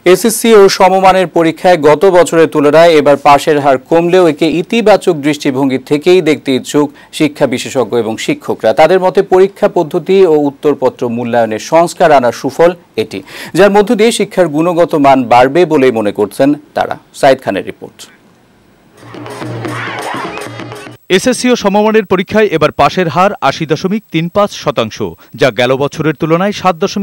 SSC ও সমমানের পরীক্ষায় গত বছরের তুলনায় এবার পাশের হার কমলেও একে ইতিবাচক দৃষ্টিভঙ্গি থেকেই দেখতে ইচ্ছুক শিক্ষা বিশেষজ্ঞ এবং শিক্ষকরা। তাদের মতে পরীক্ষা পদ্ধতি ও উত্তরপত্র মূল্যায়নের সংস্কার আনার সুফল এটি, যার মধ্য দিয়ে শিক্ষার গুণগত মান বাড়বে বলেই মনে করছেন তারা। সাইদ খানের রিপোর্ট। এসএসসি ও সমমানের পরীক্ষায় এবার পাশের হার ৮০.৩৫%, যা গেল বছরের তুলনায়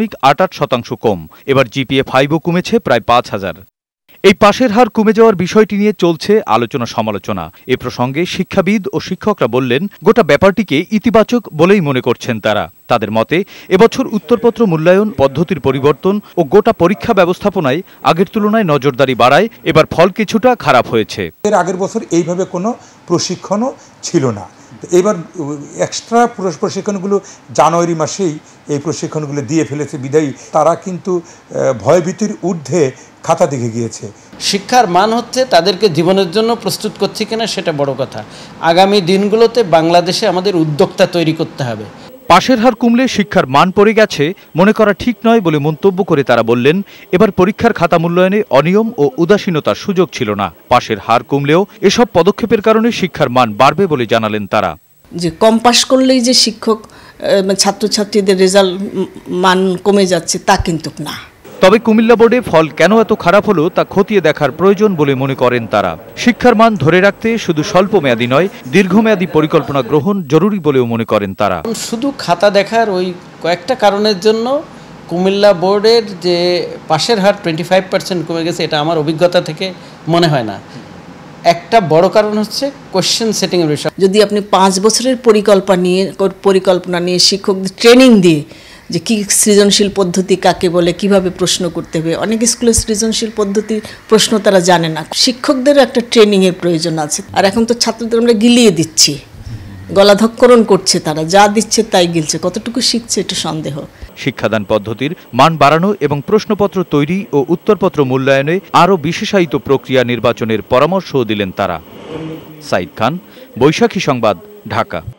৭.৮৮% কম। এবার জিপিএ 5ও কমেছে প্রায় ৫,০০০। এই পাশের হার কমে যাওয়ার বিষয়টি নিয়ে চলছে আলোচনা সমালোচনা। এ প্রসঙ্গে শিক্ষাবিদ ও শিক্ষকরা বললেন, গোটা ব্যাপারটিকে ইতিবাচক বলেই মনে করছেন তারা। তাদের মতে এবছর উত্তরপত্র মূল্যায়ন পদ্ধতির পরিবর্তন ও গোটা পরীক্ষা ব্যবস্থাপনায় আগের তুলনায় নজরদারি বাড়ায় এবার ফল কিছুটা খারাপ হয়েছে। এর আগের বছর এইভাবে কোনো প্রশিক্ষণও ছিল না। এবার এক্সট্রা প্রশিক্ষণগুলো জানুয়ারি মাসেই এই প্রশিক্ষণগুলো দিয়ে ফেলেছে বিদায়ী তারা কিন্তু ভয়ভীতির ঊর্ধ্বে খাতা দেখে গিয়েছে। শিক্ষার মান হচ্ছে তাদেরকে জীবনের জন্য প্রস্তুত করছে কিনা সেটা বড় কথা। আগামী দিনগুলোতে বাংলাদেশে আমাদের উদ্যোক্তা তৈরি করতে হবে। পাশের হার কমলে শিক্ষার মান পড়ে গেছে মনে করা ঠিক নয় বলে মন্তব্য করে তারা বললেন, এবার পরীক্ষার খাতা মূল্যায়নে অনিয়ম ও উদাসীনতার সুযোগ ছিল না। পাশের হার কমলেও এসব পদক্ষেপের কারণে শিক্ষার মান বাড়বে বলে জানালেন তারা। যে কম পাশ করলেই যে শিক্ষক ছাত্রছাত্রীদের রেজাল্ট মান কমে যাচ্ছে তা কিন্তু না। তবে কুমিল্লা বোর্ডে ফল কেন এত খারাপ হলো তা খতিয়ে দেখার প্রয়োজন বলে মনে করেন তারা। শিক্ষার মান ধরে রাখতে শুধু স্বল্পমেয়াদী নয়, দীর্ঘমেয়াদী পরিকল্পনা গ্রহণ জরুরি বলেও মনে করেন তারা। শুধু খাতা দেখার ওই কয়েকটা কারণের জন্য কুমিল্লা বোর্ডের যে পাশের হার 25% কমে গেছে, এটা আমার অভিজ্ঞতা থেকে মনে হয় না। একটা বড় কারণ হচ্ছে কোশ্চেন সেটিং এর বিষয়। যদি আপনি 5 বছরের পরিকল্পনা নিয়ে শিক্ষকদের ট্রেনিং দিয়ে যে কি সৃজনশীল পদ্ধতি কাকে বলে, কিভাবে প্রশ্ন করতে হবে, অনেক স্কুলে সৃজনশীল পদ্ধতির প্রশ্ন তারা জানে না। শিক্ষকদের একটা ট্রেনিংয়ের প্রয়োজন আছে। আর এখন তো ছাত্রদের আমরা গিলিয়ে দিচ্ছি, গলাধঃকরণ করছে, তারা যা দিচ্ছে তাই গিলছে, কতটুকু শিখছে এটা সন্দেহ। শিক্ষাদান পদ্ধতির মান বাড়ানো এবং প্রশ্নপত্র তৈরি ও উত্তরপত্র মূল্যায়নে আরও বিশেষায়িত প্রক্রিয়া নির্বাচনের পরামর্শও দিলেন তারা। সাইদ খান, বৈশাখী সংবাদ, ঢাকা।